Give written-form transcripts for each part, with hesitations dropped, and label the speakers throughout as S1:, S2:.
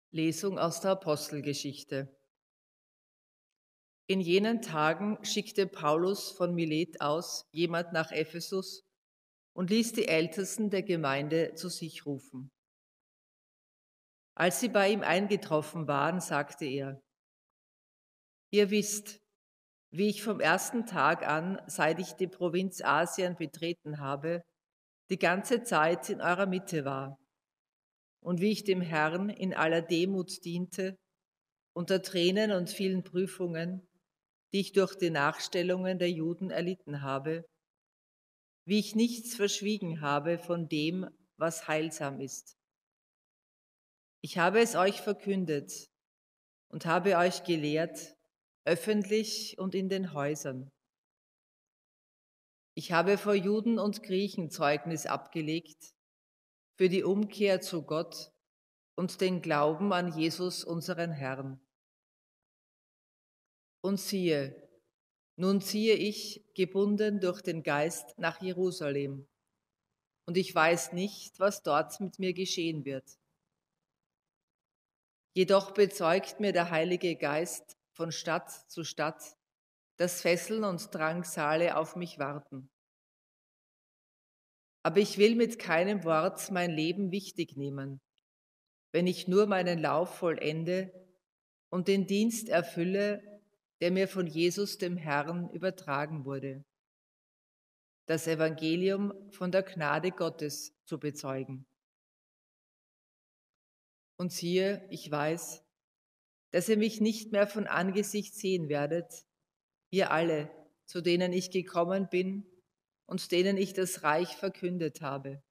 S1: Lesung aus der Apostelgeschichte. In jenen Tagen schickte Paulus von Milet aus jemand nach Ephesus und ließ die Ältesten der Gemeinde zu sich rufen. Als sie bei ihm eingetroffen waren, sagte er: Ihr wisst, wie ich vom ersten Tag an, seit ich die Provinz Asien betreten habe, die ganze Zeit in eurer Mitte war und wie ich dem Herrn in aller Demut diente, unter Tränen und vielen Prüfungen, die ich durch die Nachstellungen der Juden erlitten habe, wie ich nichts verschwiegen habe von dem, was heilsam ist. Ich habe es euch verkündet und habe euch gelehrt, öffentlich und in den Häusern. Ich habe vor Juden und Griechen Zeugnis abgelegt für die Umkehr zu Gott und den Glauben an Jesus, unseren Herrn. Und siehe, nun ziehe ich, gebunden durch den Geist, nach Jerusalem, und ich weiß nicht, was dort mit mir geschehen wird. Jedoch bezeugt mir der Heilige Geist von Stadt zu Stadt, dass Fesseln und Drangsale auf mich warten. Aber ich will mit keinem Wort mein Leben wichtig nehmen, wenn ich nur meinen Lauf vollende und den Dienst erfülle, der mir von Jesus, dem Herrn, übertragen wurde, das Evangelium von der Gnade Gottes zu bezeugen. Und siehe, ich weiß, dass ihr mich nicht mehr von Angesicht sehen werdet, ihr alle, zu denen ich gekommen bin und denen ich das Reich verkündet habe.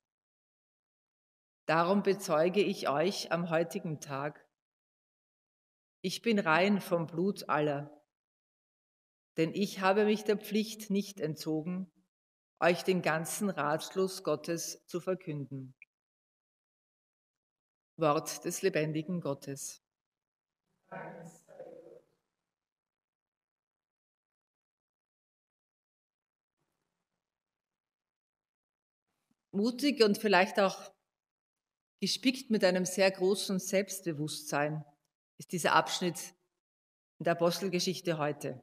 S1: Darum bezeuge ich euch am heutigen Tag: Ich bin rein vom Blut aller, denn ich habe mich der Pflicht nicht entzogen, euch den ganzen Ratschluss Gottes zu verkünden. Wort des lebendigen Gottes. Mutig und vielleicht auch gespickt mit einem sehr großen Selbstbewusstsein ist dieser Abschnitt in der Apostelgeschichte heute.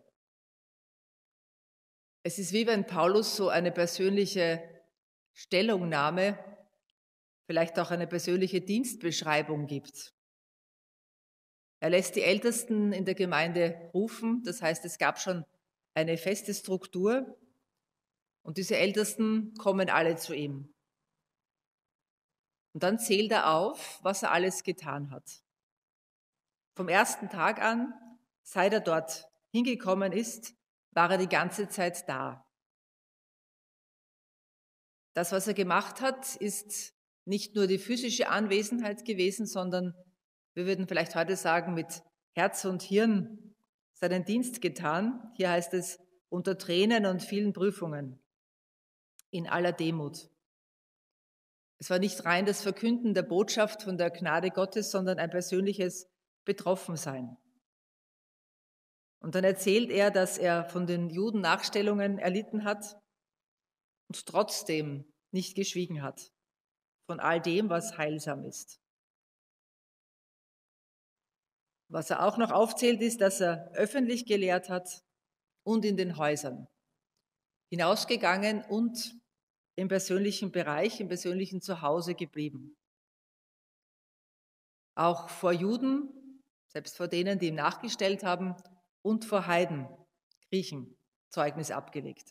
S1: Es ist wie wenn Paulus so eine persönliche Stellungnahme, vielleicht auch eine persönliche Dienstbeschreibung gibt. Er lässt die Ältesten in der Gemeinde rufen, das heißt, es gab schon eine feste Struktur und diese Ältesten kommen alle zu ihm. Und dann zählt er auf, was er alles getan hat. Vom ersten Tag an, seit er dort hingekommen ist, war er die ganze Zeit da. Das, was er gemacht hat, ist nicht nur die physische Anwesenheit gewesen, sondern wir würden vielleicht heute sagen, mit Herz und Hirn seinen Dienst getan. Hier heißt es, unter Tränen und vielen Prüfungen, in aller Demut. Es war nicht rein das Verkünden der Botschaft von der Gnade Gottes, sondern ein persönliches Betroffensein. Und dann erzählt er, dass er von den Juden Nachstellungen erlitten hat und trotzdem nicht geschwiegen hat von all dem, was heilsam ist. Was er auch noch aufzählt, ist, dass er öffentlich gelehrt hat und in den Häusern, hinausgegangen und im persönlichen Bereich, im persönlichen Zuhause geblieben. Auch vor Juden, selbst vor denen, die ihm nachgestellt haben, und vor Heiden, Griechen, Zeugnis abgelegt.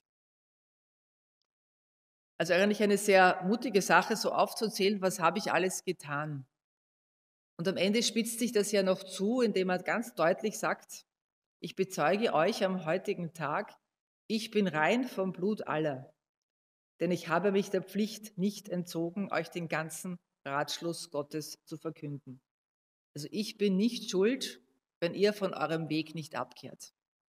S1: Also eigentlich eine sehr mutige Sache, so aufzuzählen, was habe ich alles getan. Und am Ende spitzt sich das ja noch zu, indem er ganz deutlich sagt: Ich bezeuge euch am heutigen Tag, ich bin rein vom Blut aller, denn ich habe mich der Pflicht nicht entzogen, euch den ganzen Ratschluss Gottes zu verkünden. Also ich bin nicht schuld, wenn ihr von eurem Weg nicht abkehrt.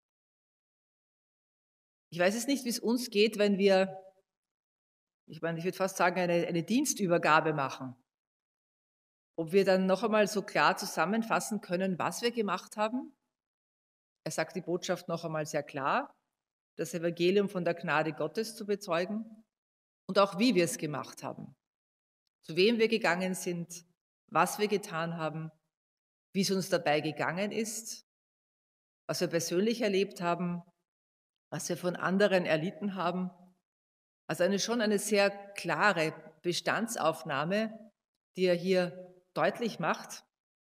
S1: Ich weiß es nicht, wie es uns geht, wenn wir, ich würde fast sagen, eine Dienstübergabe machen. Ob wir dann noch einmal so klar zusammenfassen können, was wir gemacht haben. Er sagt die Botschaft noch einmal sehr klar, das Evangelium von der Gnade Gottes zu bezeugen und auch wie wir es gemacht haben, zu wem wir gegangen sind, was wir getan haben, wie es uns dabei gegangen ist, was wir persönlich erlebt haben, was wir von anderen erlitten haben. Also schon eine sehr klare Bestandsaufnahme, die er hier deutlich macht.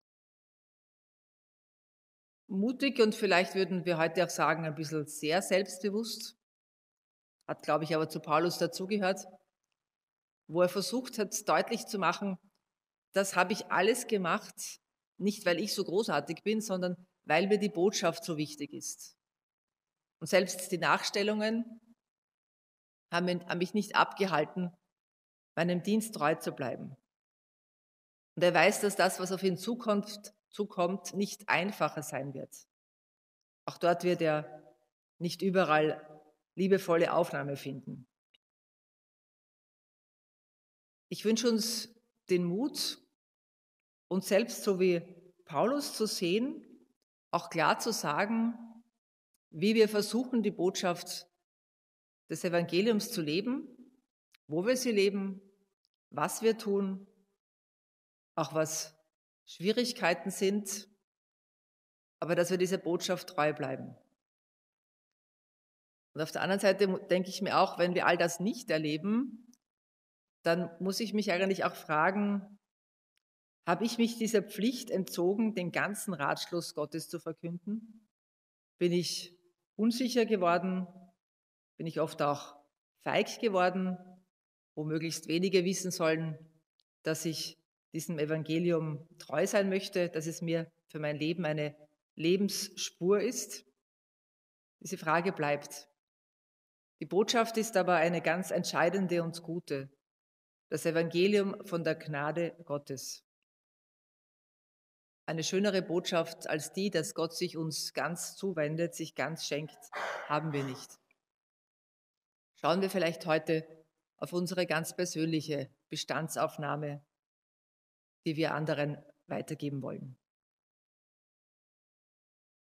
S1: Mutig und vielleicht würden wir heute auch sagen, ein bisschen sehr selbstbewusst, hat, glaube ich, aber zu Paulus dazugehört, wo er versucht hat, deutlich zu machen, das habe ich alles gemacht, nicht weil ich so großartig bin, sondern weil mir die Botschaft so wichtig ist. Und selbst die Nachstellungen haben mich nicht abgehalten, meinem Dienst treu zu bleiben. Und er weiß, dass das, was auf ihn zukommt, nicht einfacher sein wird. Auch dort wird er nicht überall liebevolle Aufnahme finden. Ich wünsche uns den Mut, uns selbst so wie Paulus zu sehen, auch klar zu sagen, wie wir versuchen, die Botschaft des Evangeliums zu leben, wo wir sie leben, was wir tun, auch was Schwierigkeiten sind, aber dass wir dieser Botschaft treu bleiben. Und auf der anderen Seite denke ich mir auch, wenn wir all das nicht erleben, dann muss ich mich eigentlich auch fragen, habe ich mich dieser Pflicht entzogen, den ganzen Ratschluss Gottes zu verkünden? Bin ich unsicher geworden? Bin ich oft auch feig geworden, wo möglichst wenige wissen sollen, dass ich diesem Evangelium treu sein möchte, dass es mir für mein Leben eine Lebensspur ist? Diese Frage bleibt. Die Botschaft ist aber eine ganz entscheidende und gute. Das Evangelium von der Gnade Gottes. Eine schönere Botschaft als die, dass Gott sich uns ganz zuwendet, sich ganz schenkt, haben wir nicht. Schauen wir vielleicht heute auf unsere ganz persönliche Bestandsaufnahme, die wir anderen weitergeben wollen.